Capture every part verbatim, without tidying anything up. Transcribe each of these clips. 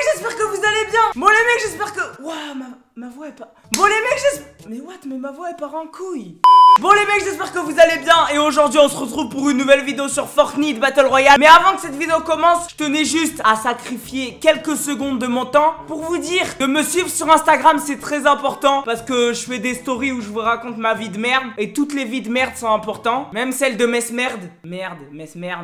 j'espère que vous allez bien. Bon les mecs, j'espère que... Waouh, ma... ma voix est pas... Bon les mecs, j'espère... Mais what, mais ma voix est part en couille. Bon les mecs, j'espère que vous allez bien. Et aujourd'hui on se retrouve pour une nouvelle vidéo sur Fortnite Battle Royale. Mais avant que cette vidéo commence, je tenais juste à sacrifier quelques secondes de mon temps pour vous dire de me suivre sur Instagram. C'est très important parce que je fais des stories où je vous raconte ma vie de merde. Et toutes les vies de merde sont importantes, même celle de Mesmerde. Merde, Mesmerde.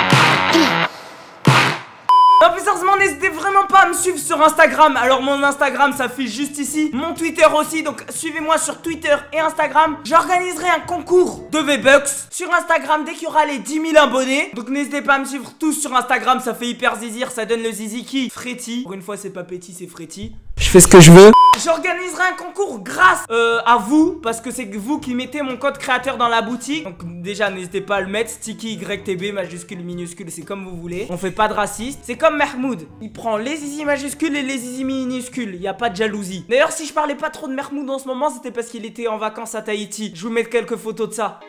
Non, plus sérieusement, n'hésitez vraiment pas à me suivre sur Instagram. Alors mon Instagram s'affiche juste ici, mon Twitter aussi. Donc suivez-moi sur Twitter et Instagram. J'organiserai un concours de V-Bucks sur Instagram dès qu'il y aura les dix mille abonnés. Donc n'hésitez pas à me suivre tous sur Instagram. Ça fait hyper zizir, ça donne le zizi qui Freddy. Pour une fois c'est pas Petit, c'est Freddy. Je fais ce que je veux. J'organiserai un concours grâce euh, à vous, parce que c'est vous qui mettez mon code créateur dans la boutique. Donc déjà n'hésitez pas à le mettre, Sticky Y T B, majuscule, minuscule, c'est comme vous voulez. On fait pas de raciste. C'est comme Mahmoud, il prend les zizi majuscules et les zizi minuscules. Il n'y a pas de jalousie. D'ailleurs si je parlais pas trop de Mahmoud en ce moment, c'était parce qu'il était en vacances à Tahiti. Je vous mets quelques photos de ça.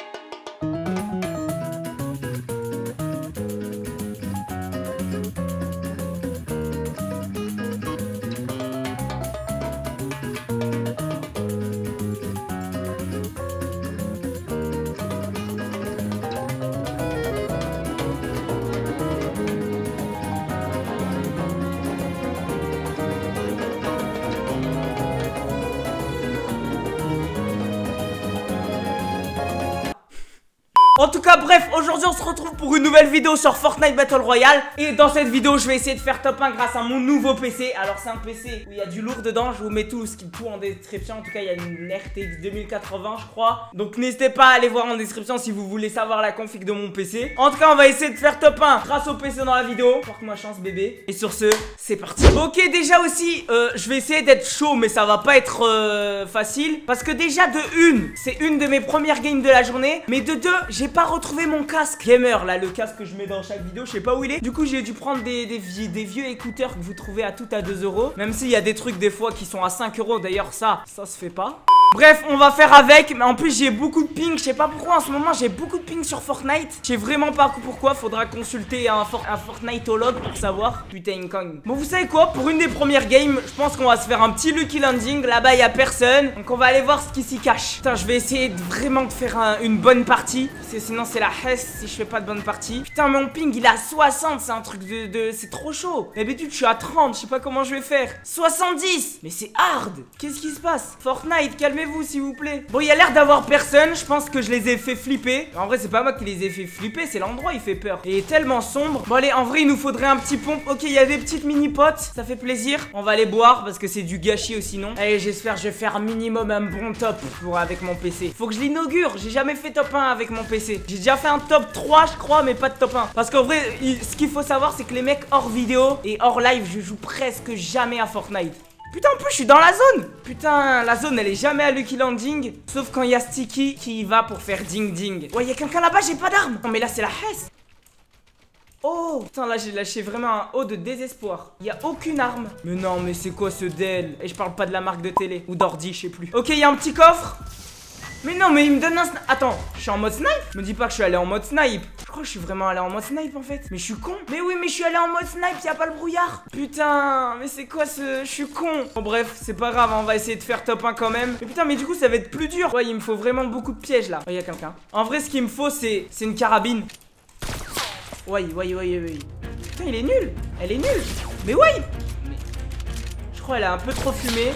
En tout cas bref, aujourd'hui on se retrouve pour une nouvelle vidéo sur Fortnite Battle Royale. Et dans cette vidéo je vais essayer de faire top un grâce à mon nouveau P C. Alors c'est un P C où il y a du lourd dedans. Je vous mets tout ce qu'il faut en description. En tout cas il y a une R T X deux mille quatre-vingts je crois. Donc n'hésitez pas à aller voir en description si vous voulez savoir la config de mon P C. En tout cas on va essayer de faire top un grâce au P C dans la vidéo. Porte-moi chance bébé. Et sur ce, c'est parti. Ok, déjà aussi euh, je vais essayer d'être chaud, mais ça va pas être euh, facile. Parce que déjà de une, c'est une de mes premières games de la journée. Mais de deux, j'ai pas retrouvé mon casque gamer là, le casque que je mets dans chaque vidéo, je sais pas où il est. Du coup j'ai dû prendre des, des, vieux, des vieux écouteurs que vous trouvez à tout à deux euros. Même s'il y a des trucs des fois qui sont à cinq euros. D'ailleurs ça, ça se fait pas. Bref, on va faire avec, mais en plus j'ai beaucoup de ping. Je sais pas pourquoi en ce moment j'ai beaucoup de ping sur Fortnite. Je sais vraiment pas pourquoi, faudra consulter un, for un Fortniteologue pour savoir. Putain cogne. Bon vous savez quoi, pour une des premières games, je pense qu'on va se faire un petit lucky landing. Là-bas il y a personne, donc on va aller voir ce qui s'y cache. Putain je vais essayer de, vraiment de faire un, une bonne partie, parce que sinon c'est la hesse si je fais pas de bonne partie. Putain mon ping il est à soixante, c'est un truc de... de c'est trop chaud. D'habitude je suis à trente, je sais pas comment je vais faire. soixante-dix. Mais c'est hard. Qu'est-ce qui se passe? Fortnite, calmez-vous vous s'il vous plaît. Bon il y a l'air d'avoir personne. Je pense que je les ai fait flipper. En vrai c'est pas moi qui les ai fait flipper, c'est l'endroit il fait peur. Il est tellement sombre. Bon allez, en vrai il nous faudrait un petit pompe. Ok il y a des petites mini potes, ça fait plaisir. On va les boire parce que c'est du gâchis aussi non. Allez j'espère je vais faire minimum un bon top pour avec mon P C. Faut que je l'inaugure, j'ai jamais fait top un avec mon P C. J'ai déjà fait un top trois je crois, mais pas de top un. Parce qu'en vrai il, ce qu'il faut savoir c'est que les mecs hors vidéo et hors live je joue presque jamais à Fortnite. Putain en plus je suis dans la zone. Putain la zone elle est jamais à Lucky Landing. Sauf quand il y a Sticky qui y va pour faire ding ding. Ouais il y a quelqu'un là-bas, j'ai pas d'arme. Non mais là c'est la hesse. Oh putain là j'ai lâché vraiment un haut de désespoir. Il y a aucune arme. Mais non mais c'est quoi ce Dell? Et je parle pas de la marque de télé ou d'ordi je sais plus. Ok il y a un petit coffre. Mais non mais il me donne un snipe. Attends, je suis en mode snipe? Me dis pas que je suis allé en mode snipe. Je crois que je suis vraiment allé en mode snipe en fait. Mais je suis con. Mais oui mais je suis allé en mode snipe, y a pas le brouillard. Putain, mais c'est quoi ce... Je suis con. Bon bref, c'est pas grave, on va essayer de faire top un quand même. Mais putain mais du coup ça va être plus dur. Ouais il me faut vraiment beaucoup de pièges là. Oh y a quelqu'un. En vrai ce qu'il me faut c'est... C'est une carabine. Ouais, ouais, ouais, ouais. Putain il est nul. Elle est nulle. Mais ouais. Mais... Je crois elle a un peu trop fumé.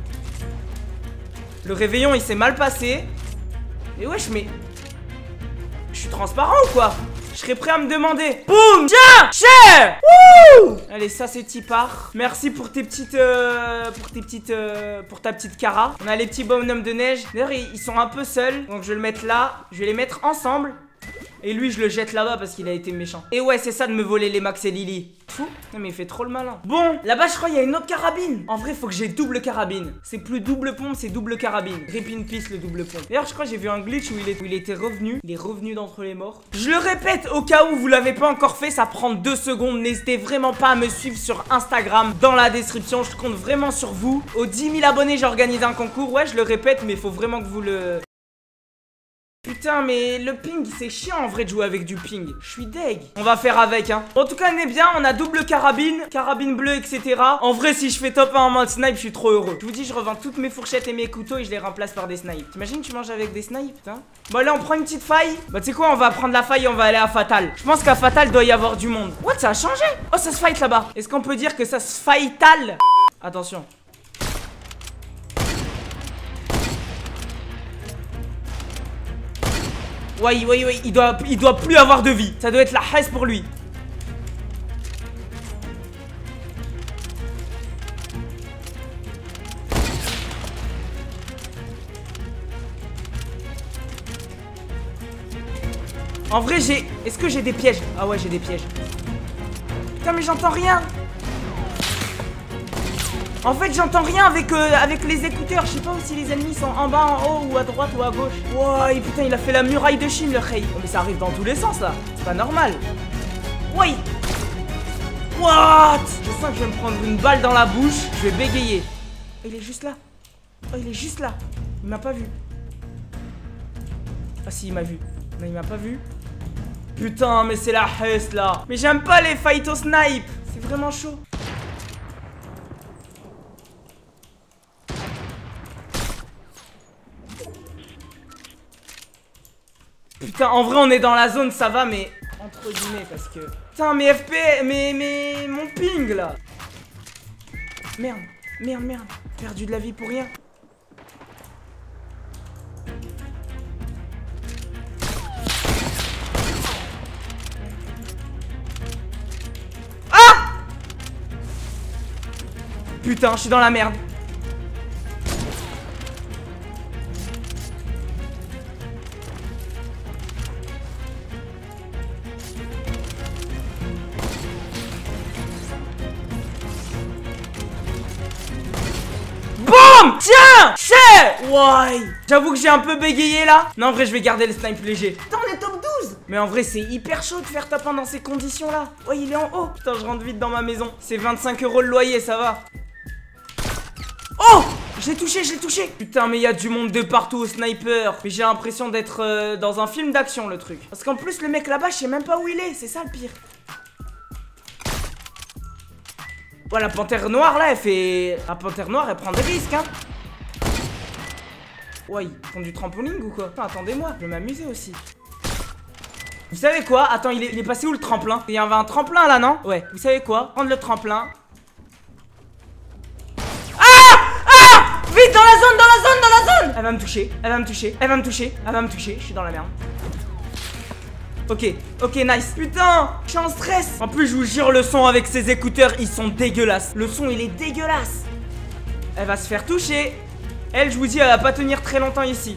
Le réveillon il s'est mal passé. Et wesh mais... Je suis transparent ou quoi? Je serais prêt à me demander. Boum. Tiens. Cher. Wouh. Allez ça c'est Tipar. Merci pour tes petites euh, Pour tes petites euh, Pour ta petite cara. On a les petits bonhommes de neige. D'ailleurs ils, ils sont un peu seuls. Donc je vais le mettre là. Je vais les mettre ensemble. Et lui je le jette là-bas parce qu'il a été méchant. Et ouais c'est ça de me voler les Max et Lily. Fou. Non mais il fait trop le malin. Bon là-bas je crois il y a une autre carabine. En vrai faut que j'ai double carabine. C'est plus double pompe, c'est double carabine. Rip in peace le double pompe. D'ailleurs je crois que j'ai vu un glitch où il, est, où il était revenu. Il est revenu d'entre les morts. Je le répète au cas où vous l'avez pas encore fait, ça prend deux secondes. N'hésitez vraiment pas à me suivre sur Instagram dans la description. Je compte vraiment sur vous. Aux dix mille abonnés j'organise un concours. Ouais je le répète mais il faut vraiment que vous le... Putain, mais le ping, c'est chiant en vrai de jouer avec du ping. Je suis deg. On va faire avec, hein. En tout cas, on est bien. On a double carabine, carabine bleue, et cetera. En vrai, si je fais top un en mode snipe, je suis trop heureux. Je vous dis, je revends toutes mes fourchettes et mes couteaux et je les remplace par des snipes. T'imagines, tu manges avec des snipes, putain. Bon, là, on prend une petite faille. Bah, tu sais quoi, on va prendre la faille et on va aller à Fatal. Je pense qu'à Fatal, doit y avoir du monde. What, ça a changé? Oh, ça se fight là-bas. Est-ce qu'on peut dire que ça se fightal? Attention. Ouais, ouais, ouais, il doit, il doit plus avoir de vie. Ça doit être la haisse pour lui. En vrai, j'ai... Est-ce que j'ai des pièges? Ah ouais, j'ai des pièges. Putain, mais j'entends rien. En fait, j'entends rien avec, euh, avec les écouteurs. Je sais pas si les ennemis sont en bas, en haut, ou à droite, ou à gauche. Wow, et putain, il a fait la muraille de Chine, le Rey. Oh, mais ça arrive dans tous les sens, là. C'est pas normal. Oui. What? Je sens que je vais me prendre une balle dans la bouche. Je vais bégayer. Oh, il est juste là. Oh, il est juste là. Il m'a pas vu. Ah si, il m'a vu. Non, il m'a pas vu. Putain, mais c'est la haisse, là. Mais j'aime pas les fights au snipe. C'est vraiment chaud. Putain, en vrai, on est dans la zone, ça va, mais entre guillemets, parce que... Putain, mes F P, mais, mais... Mon ping, là. Merde, merde, merde. Perdu de la vie pour rien. Ah! Putain, je suis dans la merde. Tiens! Chais! Ouais! J'avoue que j'ai un peu bégayé là. Non, en vrai, je vais garder le snipe léger. Putain, on est top douze! Mais en vrai, c'est hyper chaud de faire top un dans ces conditions là. Ouais, il est en haut. Putain, je rentre vite dans ma maison. C'est vingt-cinq euros le loyer, ça va. Oh! Je l'ai touché, je l'ai touché. Putain, mais il y a du monde de partout au sniper. Mais j'ai l'impression d'être euh, dans un film d'action, le truc. Parce qu'en plus, le mec là-bas, je sais même pas où il est. C'est ça le pire. Ouais, la panthère noire là, elle fait... La panthère noire, elle prend des risques, hein. Ouais, ils font du trampoline ou quoi? Attends, attendez-moi, je vais m'amuser aussi. Vous savez quoi? Attends, il est, il est passé où le tremplin? Il y avait un tremplin là, non? Ouais, vous savez quoi? Prendre le tremplin. Ah! Ah! Vite, dans la zone, dans la zone, dans la zone! Elle va me toucher, elle va me toucher, elle va me toucher, elle va me toucher, je suis dans la merde. Ok, ok, nice. Putain, je suis en stress. En plus, je vous jure, le son avec ces écouteurs, ils sont dégueulasses. Le son, il est dégueulasse. Elle va se faire toucher. Elle, je vous dis, elle va pas tenir très longtemps ici.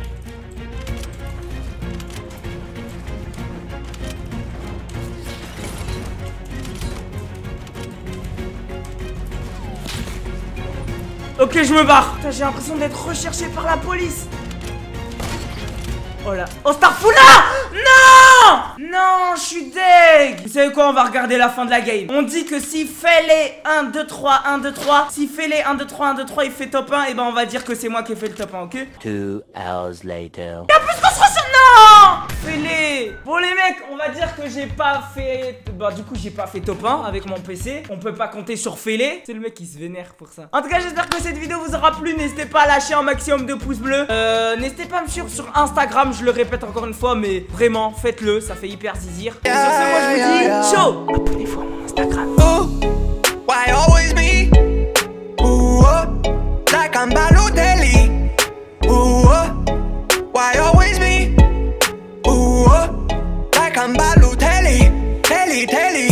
Ok, je me barre. J'ai l'impression d'être recherché par la police. Oh là. Oh, Starfula! Non! Non, je suis deg. Vous savez quoi? On va regarder la fin de la game. On dit que si fait les un, deux, trois, un, deux, trois, si fait les un, deux, trois, un, deux, trois, il fait top un, et ben on va dire que c'est moi qui ai fait le top un, ok? Two hours later. Y'a plus qu'on se ressent. Non! Fais-les. Bon les mecs, on va dire que j'ai pas fait... Bah du coup j'ai pas fait top un avec mon P C. On peut pas compter sur Félé. C'est le mec qui se vénère pour ça. En tout cas, j'espère que cette vidéo vous aura plu. N'hésitez pas à lâcher un maximum de pouces bleus. Euh, N'hésitez pas à me suivre sur Instagram. Je le répète encore une fois, mais vraiment, faites-le. Ça fait hyper zizir. Et sur ce, moi je vous dis ciao. Abonnez-vous à mon Instagram. Ooh, why always me? Ooh, oh, like I'm Balotelli. Ooh, oh, why always me? Ooh, oh, like I'm Balotelli. Telly, telly.